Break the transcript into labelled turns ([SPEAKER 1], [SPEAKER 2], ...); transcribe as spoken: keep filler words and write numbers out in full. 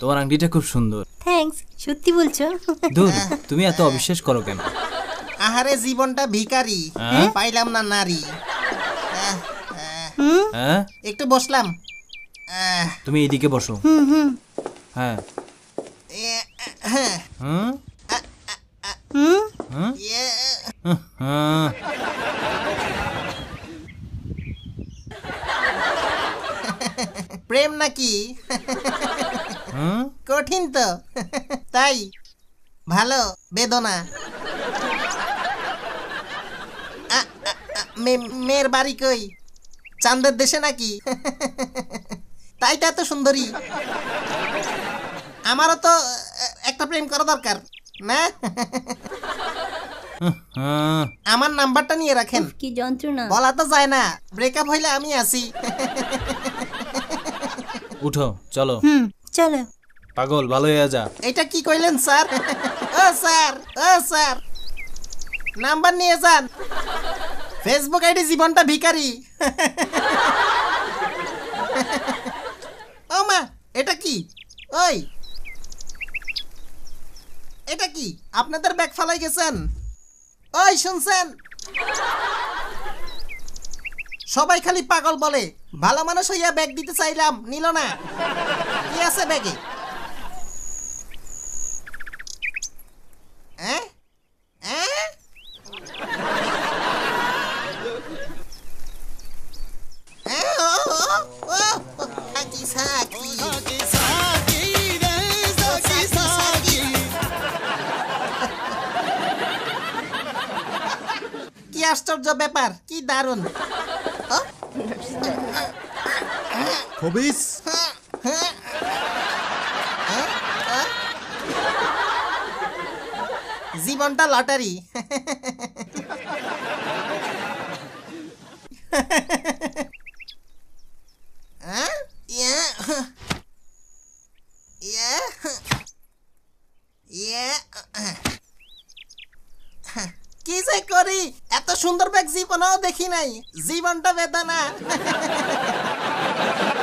[SPEAKER 1] তোমার আংটিটা খুব সুন্দর।
[SPEAKER 2] থ্যাঙ্কস। সত্যি বলছো?
[SPEAKER 1] দূর, তুমি এত অবিশ্বাস করো কেন?
[SPEAKER 3] আহারে জীবনটা ভিখারি, পাইলাম না নারী।
[SPEAKER 1] হ্যাঁ,
[SPEAKER 3] একটু বসলাম।
[SPEAKER 1] তুমি এইদিকে বসো। হ্যাঁ হুম
[SPEAKER 3] প্রেম নাকি? কঠিন তো, তাই ভালো বেদনা। মেয়ের বাড়ি কই? চাঁদের দেশে নাকি? তাই তো এত সুন্দরী। আমারও তো একটা প্রেম করা দরকার না? আমার নাম্বারটা নিয়ে রাখেন।
[SPEAKER 2] কি যন্ত্রণা,
[SPEAKER 3] বলা তো যায় না, ব্রেকআপ হইলে আমি আছি।
[SPEAKER 1] উঠো, চলো।
[SPEAKER 2] হুম চলো।
[SPEAKER 1] পাগল, ভালো হয়ে যা।
[SPEAKER 3] এটা কি কইলেন স্যার? ও স্যার, ও স্যার, নাম্বার নিয়ে যান। ফেসবুক আইডি জীবনটা ভিখারি। ও মা, এটা কি? ওই এটা কি? আপনাদের ব্যাগ ফালাই গেছেন? ওই শুনছেন? সবাই খালি পাগল বলে, ভালো মানুষ হইয়া ব্যাগ দিতে চাইলাম, নিল না। কি আছে ব্যাগে? হ্যাঁ হ্যাঁ কি আশ্চর্য ব্যাপার, কি দারুণ।
[SPEAKER 4] খবিস,
[SPEAKER 3] জীবনটা লটারি। কি যে করি, এত সুন্দর ব্যাগ জীবনেও দেখি নাই। জীবনটা বেদনা।